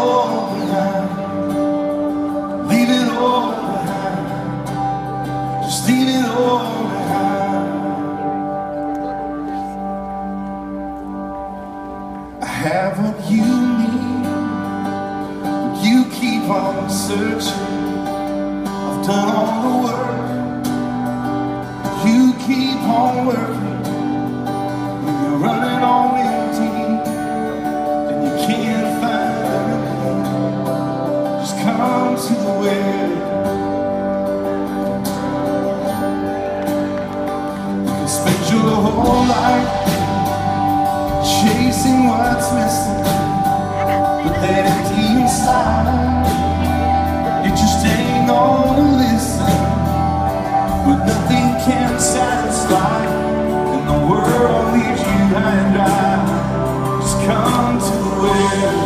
all behind. Leave it all behind. Just leave it all behind. I have what you need, but you keep on searching. I've done all the work, you keep on working. When you're running on empty and you can't find anything, just come to the well. You can spend your whole life chasing what's missing, but that empty inside, it just ain't gonna listen. But nothing can satisfy, and the world leaves you high and dry. Just come to the well.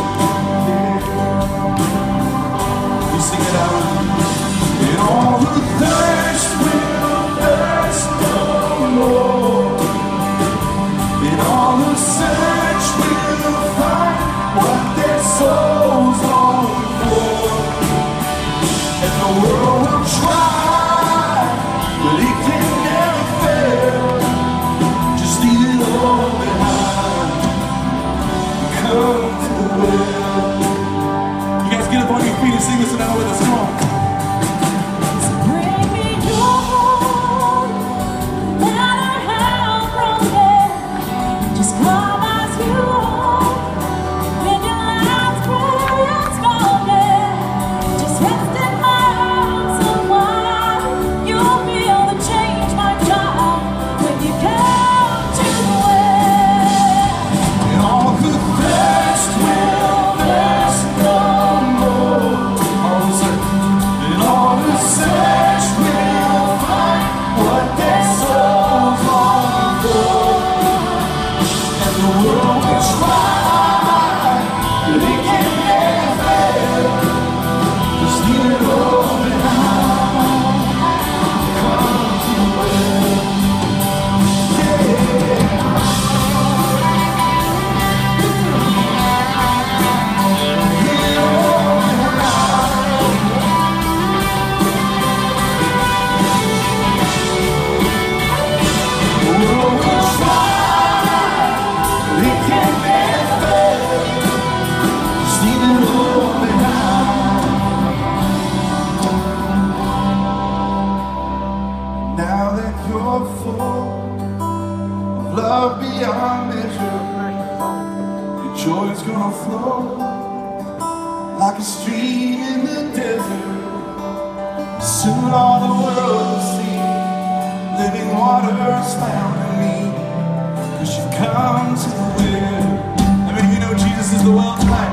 You sing it out with me. And all who thirst will thirst no more, and all who search will find what their souls long for. And the world will try, but it can never fail. Just leave it all behind. Come to the well. You guys get up on your feet and sing this tonight with us. Come on. Bring me your home, no matter how broken. Just come as you are. When your life's prayers spoken, just rest in my arms a while. You'll feel the change, my child, when you come to the well. And all who thirst will thirst no more. All who search, and all who search will find what their souls long for. And the world will try, but it can never fail. Just leave it all behind. Come to the well. Now that you're full of love beyond measure, your joy's gonna flow like a stream in the desert. Soon all the world will see living waters found in me, 'cause you've come to the well. I mean, you know Jesus is the well tonight.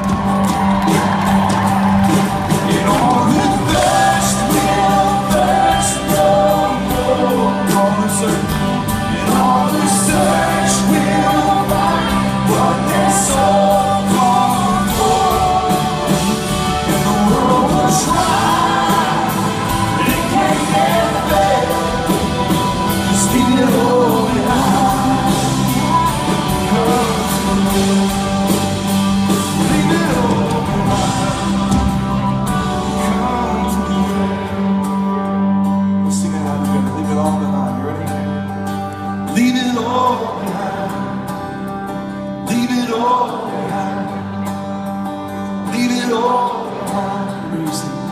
And all who thirst will thirst no more. All who search, and all who search will find what their soul longs for. And the world will try, but it can never fail. Just leave it all behind. Come to the well. Leave it all behind. Come to the well. Let's sing it out together. Leave it all behind. You ready? Leave it all behind. Leave it all behind. Leave it all behind. Where you sing?